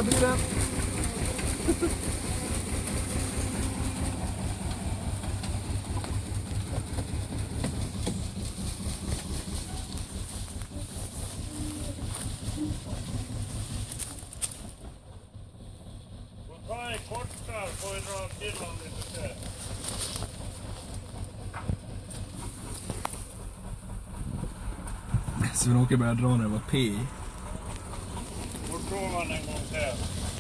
där bilen. Sven-Åke började dra när det var P. Då provar man en gång till.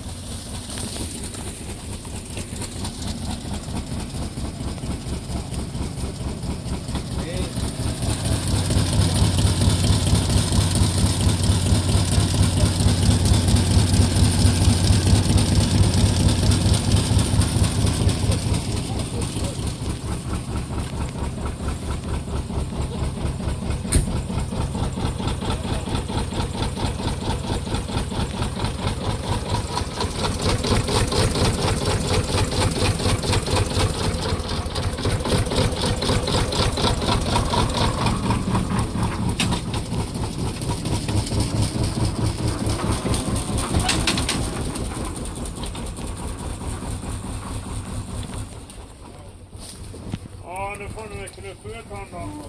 Ja, nu får du väl upp honom.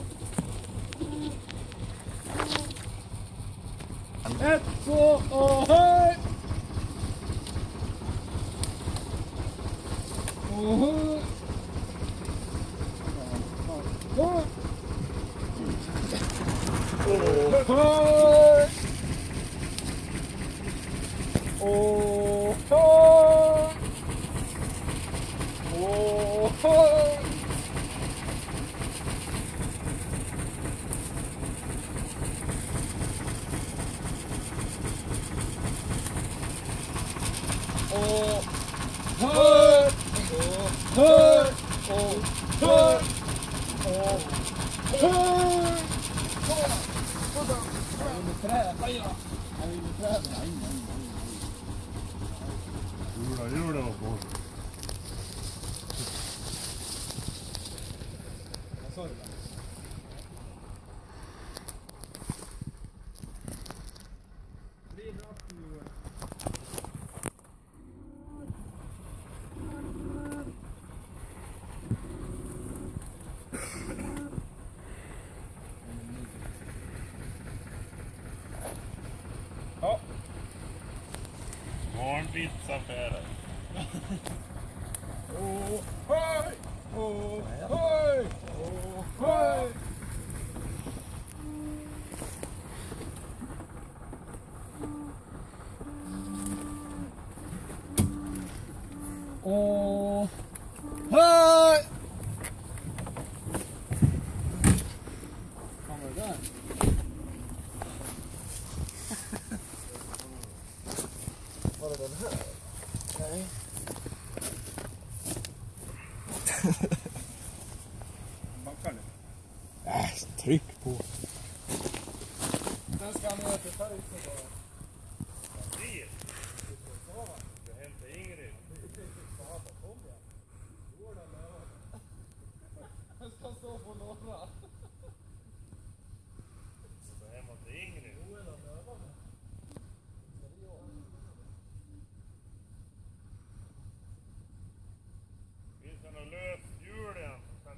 1, 2 och höj! Och höj! Och höj! Och höj! Och höj! Och hör och hör och hör och hör. Han vill träfa ja. Han vill träfa. Jodå. Vad sa du? Ja. Barnbitsaffärer. Oh, hej! Oh, hej! Oh, hej! Oh, hej! Vad var det där? Var det den här? Nej. Backar du? Tryck på. Den ska ner till färgsen bara. Bil? Du hämtar Ingrid. Den ska stå på några. Så hemma till Ingrid. Finns det något löst hjul igen?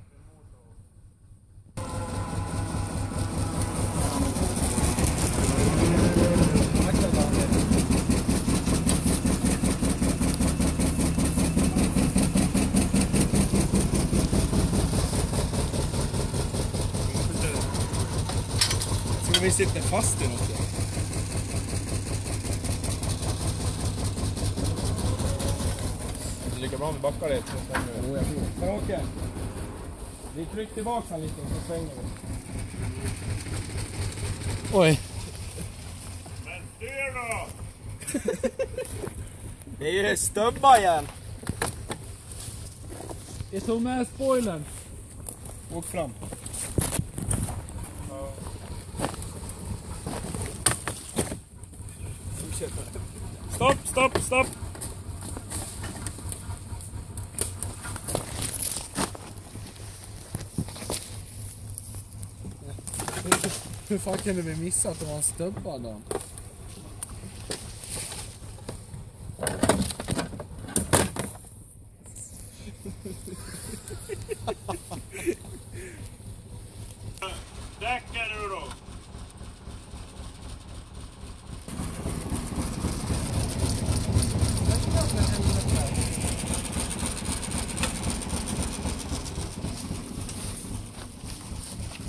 Vi sitter fast i något. Det är lika bra om vi backar det. Jo, jag tror. Men okej. Vi trycker tillbaka han lite så svänger vi. Oj. Men styr då! Det är ju stubba igen. Jag tog med spoilern. Åk fram. Stopp! Hur fan kunde vi missa att det var en stubba då?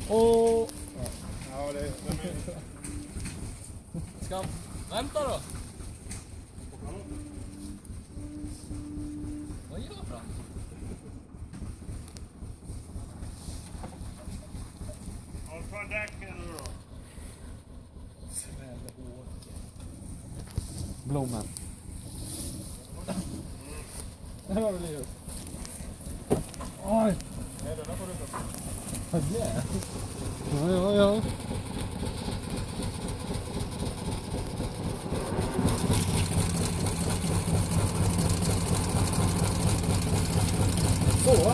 Och... Ja, det är... Ska... Vänta då! Vad gör han? Ta däcken nu då. Blommen. Där har du Linus. Oj! Nej, den här får du ta. Vad är det? Ja. Så.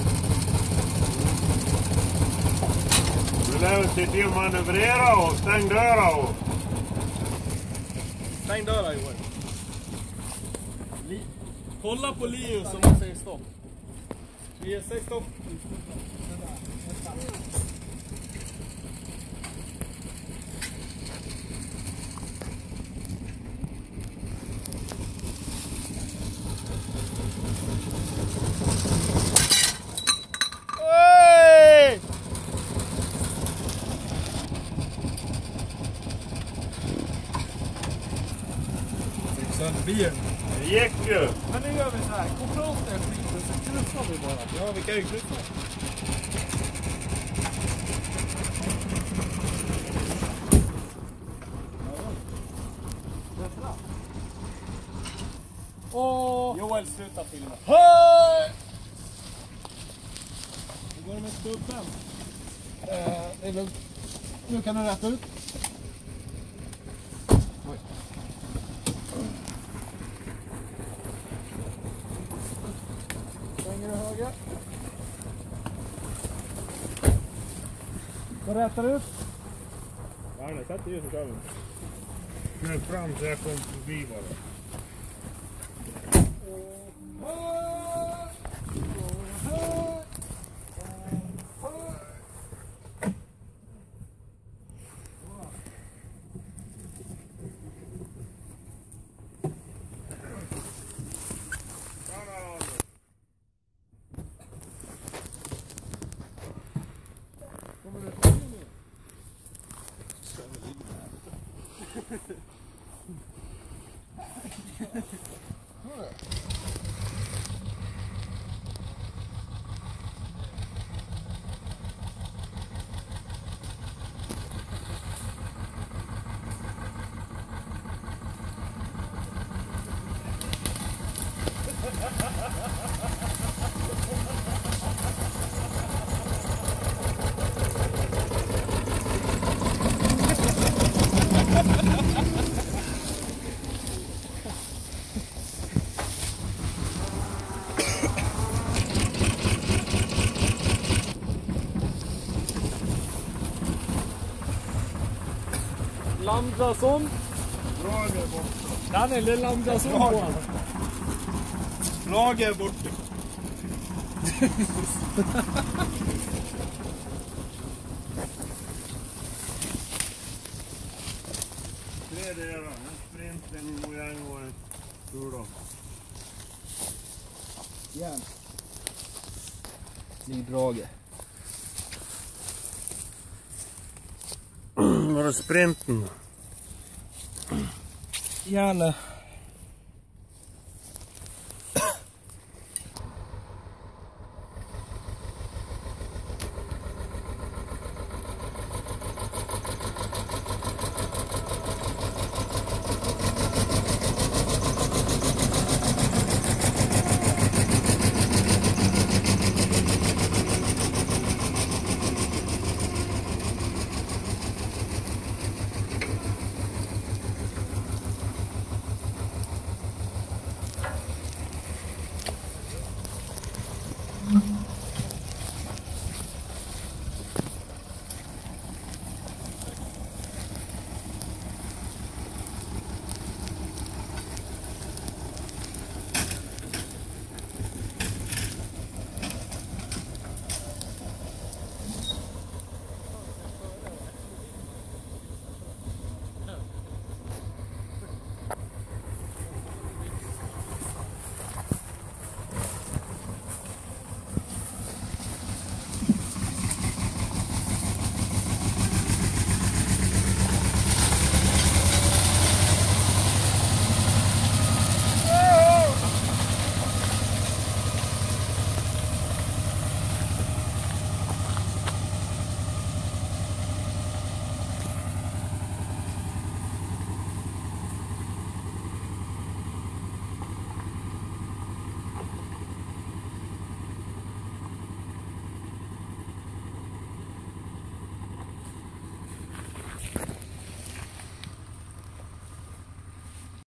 Du lär se till att manövrera och stäng dörrar och... Stäng dörrar Joel. Kolla på Linus som man säger stopp. Vi säger stopp. Bilen. Det gick ju! Men nu gör vi så här. Gå från den skiten så knuffar vi bara. Ja, vi kan ju knuffa. Åh! Joel, sluta filma. Hej! Hur går det med stubben? Det är lugnt. Nu kan du rätta ut. Oj. Svänger du höger. Så rätar ut. Arne, sätt i ljuset över. Knöp fram så jag kom förbi bara. Landrason. Lager bort. Daniel, det är Landrason på honom. Lager bort. Tre delar. En sprint, en mojang och ett turdo. Igen. Drage. Var det sprinten? Gärna.